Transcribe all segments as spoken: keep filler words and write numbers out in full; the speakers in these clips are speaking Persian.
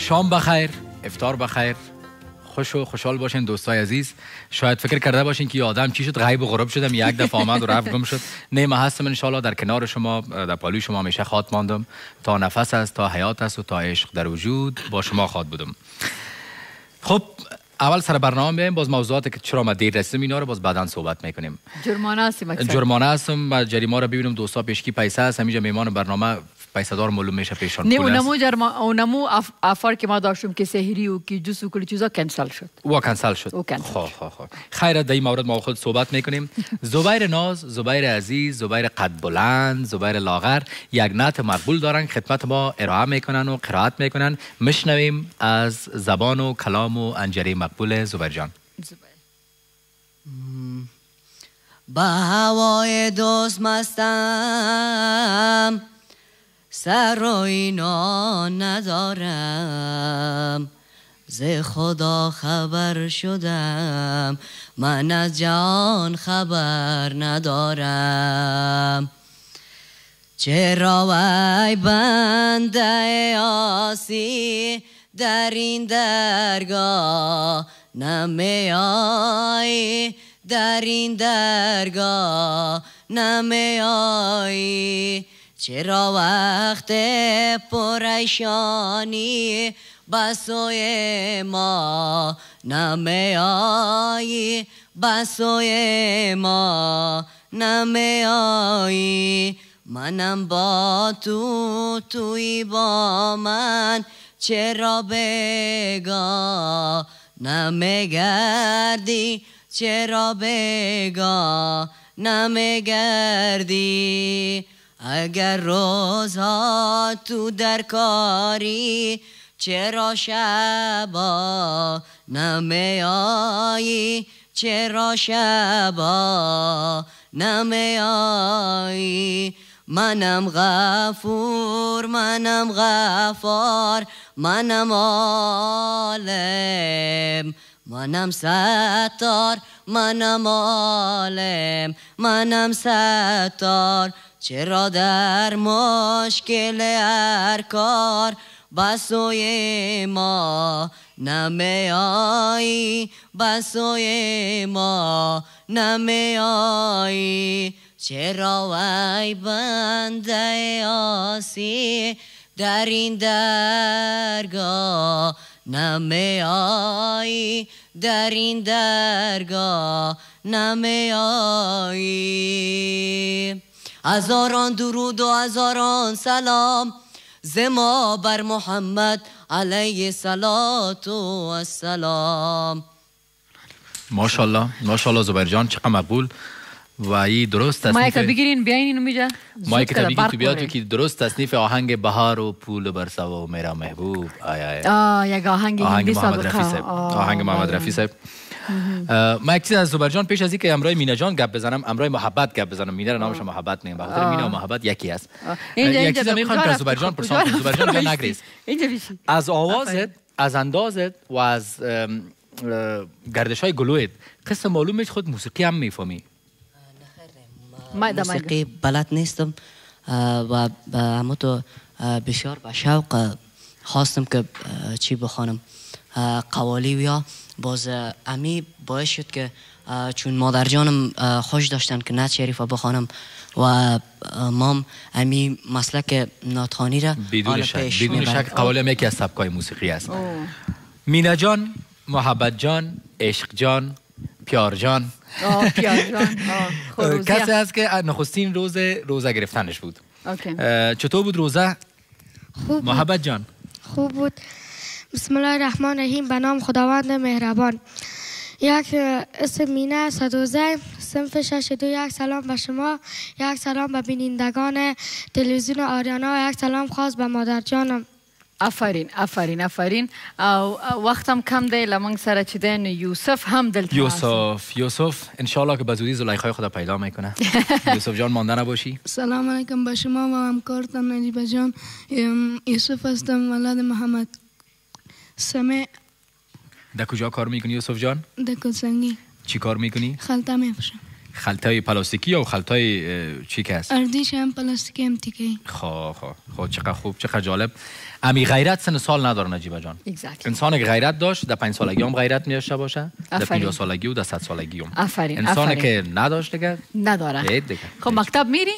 شام بخیر، افطار بخیر، خوش و خوشحال باشین دوستای عزیز. شاید فکر کرده باشین که آدم چی شد، غیب و غراب شدم، یک دفعه آمد و رفت گم شد. نه، من هستم ان شاء الله در کنار شما، در پالوی شما همیشه خواهد ماندم تا نفس است، تا حیات است و تا عشق در وجود با شما خواهد بودم. خب اول سر برنامه بیایم، باز موضوعاتی که چرا ما دیر رسیدیم اینا رو باز بعداً صحبت میکنیم. جرمانه هستیم اکثر. جرمانه هستم و جریمه رو ببینم دوستا پیشکی پیسه است، همینجا میمان برنامه پیسه دار معلوم میشه پیشان نه پول است. اونمو جرما اونمو اف... افار که ما داشتیم که سحری و که جوس و کلی چیزا کنسل شد. و کنسل شد. او کنسل. خب خب خب. خیر، در این مورد ما خود صحبت میکنیم. زبیر ناز، زبیر عزیز، زبیر قد بلند، زبیر لاغر یک نعت مقبول دارن، خدمت ما ارائه میکنن و قرائت میکنن. میشنویم از زبان و کلام و انجری مقبول زبیر جان. با هوای دوست مستم، سر و اینا ندارم، ز خدا خبر شدم، من از جان خبر ندارم. چرا وای بنده آسی در این درگاه نمیایی، در این درگاه نمیایی. چرا وقت پریشانی بسوی ما نمیایی، بسوی ما نمیایی. منم با تو، توی با من، چرا بگاه نمیگردی، چرا بگاه نمیگردی. اگر روزها تو در کاری، چرا شبا نمیایی، چرا شبا نمیایی. منم غفور، منم غفار، منم عالم، منم ستار، منم عالم، منم ستار. چرا در مشکل هر کار بسوی ما نمیایی، بسوی ما نمیایی. چرا وای بنده آسی در این درگاه نمیایی، در این درگاه نمیایی. هزاران درود و هزاران سلام ز ما بر محمد علیه الصلاة و السلام. ماشاءالله ماشاءالله زبیر جان، چقدر مقبول و این درست تصنیف. مایک بگیرین بیاین اینو میجا. مایک بگیرین تو بیاد که درست تصنیف آهنگ بهار و پول برسوا و میرا محبوب. آی آی آه یک آهنگ آهنگ هندی محمد سابقه. رفیع صاحب. آهنگ محمد رفیع صاحب. ما یک چیز از زبیر جان پیش از اینکه امرای مینا جان گپ بزنم، امرای محبت گپ بزنم. مینا رو نامش محبت نیم، بخاطر مینا و محبت یکی است. یک چیز میخوام که زبیر جان پرسان کنم. زبیر جان جان نگریز. اینجا بیشی. از آوازت، از اندازت و از گردش‌های گلویت قصه معلومه خود موسیقی هم میفهمی؟ موسیقی بلد نیستم و اما تو بسیار با شوق خواستم که چی بخوانم، قوالی یا باز امی باعث شد که چون مادر جانم خوش داشتن که نعت شریف بخوانم و مام امی مسلک ناتخوانی را بدون شک بدون شک قوالی هم یکی از سبکای موسیقی است. مینا جان، محبت جان، عشق جان، پیار جان، آه پیار جان، کسی هست که نخستین روز روزه گرفتنش بود. اوکی. چطور بود روزه؟ خوب محبت جان خوب بود. بسم الله الرحمن الرحیم. به نام خداوند مهربان. یک اسم مینا صدوزه، صنف شش دو. یک سلام به شما، یک سلام به بینندگان تلویزیون آریانا و یک سلام خاص به مادر جانم. آفرین آفرین آفرین. او وقتم کم دی لمنگ سر چیدن یوسف هم دلت یوسف یوسف انشالله که بزودی زلیخای خدا پیدا میکنه. یوسف جان مانده نباشی. سلام علیکم به شما و همکارتان نجیب جان. یوسف هستم، ولد محمد. سمع. در کجا کار میکنی یوسف جان؟ در کلسنگی. چی کار میکنی؟ خلطه میفروشم. خلطای پلاستیکی یا خلطای چی که است؟ اردیش هم پلاستیکی هم تیکه‌ای. خب خب خب چقدر خوب، چقدر جالب. امی غیرت سن سال نداره نجیبه جان. Exactly. انسان که غیرت داشت در پنج سالگی هم غیرت می‌داشته باشه، در آفرین. پنجاه سالگی و در صد سالگی هم. آفرین. انسانی آفرین. که نداشت دیگه نداره. عید دیگه. خب مکتب میری؟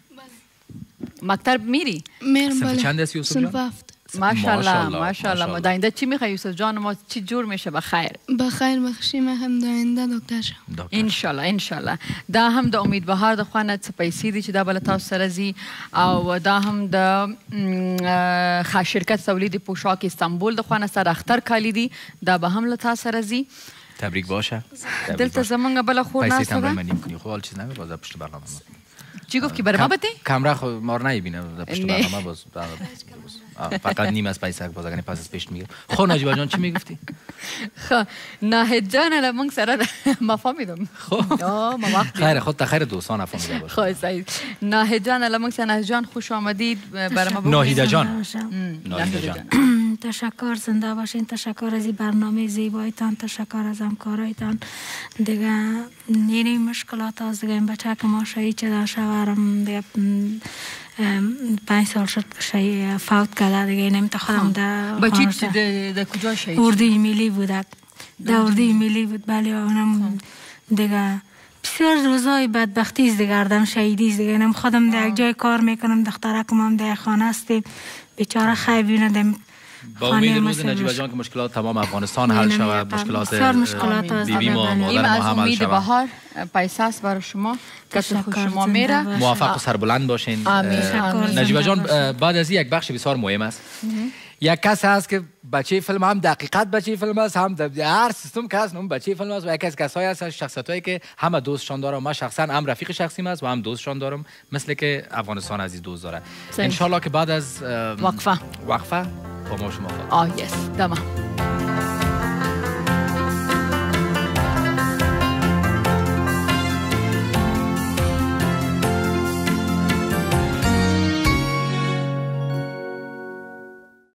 مکتب میری؟ میرم صنف بله. چند است یوسف جان؟ صنف هفت. ماشاءالله ماشاءالله، ماشاءالله. ماشاءالله. در آینده چی میخوای یوسف جان؟ ما چی جور میشه بخیر؟ بخیر بخشی میخوام در آینده دکتر شم. دکتر. انشالله انشالله. دا هم د امید بهار د خوانه څه پیسې دي چې دا بل تاسو سره زی او دا هم د م، ښه شرکت تولید پوشاک استانبول د خوانه سره اختر کالی دي دا به هم له تاسو سره زی. تبریک باشه. تبریک دلته باشه. زمونږ بل خور پیسې ناسته تمرین ده. منیم کنی. خب حال چیز نمی باز در پشت برنامه ما. چی گفت که برای ما بده؟ کامرا خو مار نمیبینه در پشت نه. برنامه باز آه، فقط نیم از پیسه باز اگر پس از پیش میگه. خب نجیبه جان چی میگفتی؟ خب ناهد جان له موږ سره ما فهمیدم. خب آه ما وقت خیر خود تخیر دوستان افهمیده باشه. خب صحیح. ناهد جان له موږ سره ناهد جان خوش آمدید برای ما. ناهیده جان. م، ناهیده جان. تشکر، زنده باشین. تشکر از این برنامه زیبایتان، تشکر از همکارایتان. دیگه نیری مشکلات از دیگه این بچه که ما شایی چه در شوارم دیگه پنج سال شد شایی فوت کرده دیگه نمیتا خودم در بچی در کجا شهید؟ اردوی ملی بودک، در اردوی ملی بود. بله اونم دیگه بسیار روزای بدبختی است دیگه، اردم شهیدی است دیگه. نم خودم در یک جای کار میکنم، دخترکم هم در خانه هستیم، بیچاره خیلی ندم. با امید روز نجیبه جان که مشکلات تمام افغانستان حل شود، مشکلات بیبی ما مادر این ما از هم حل امید شود. بهار پیسه است برای شما که خوش شما میره. موفق و سربلند باشین. آمین. آمین. نجیبه جان بعد از این یک بخش بسیار مهم است. یک کس هست که بچه فیلم هم دقیقاً بچه فیلم است، هم هر سیستم که هست اون بچه فیلم است و یکی از کسایی هست شخصیتایی که همه دوستشان دارم. من شخصا هم رفیق شخصیم است و هم دوستشان دارم، مثل که افغانستان عزیز دوست داره. ان شاء الله که بعد از وقفه وقفه با ما شما خواهد. آه یس تمام.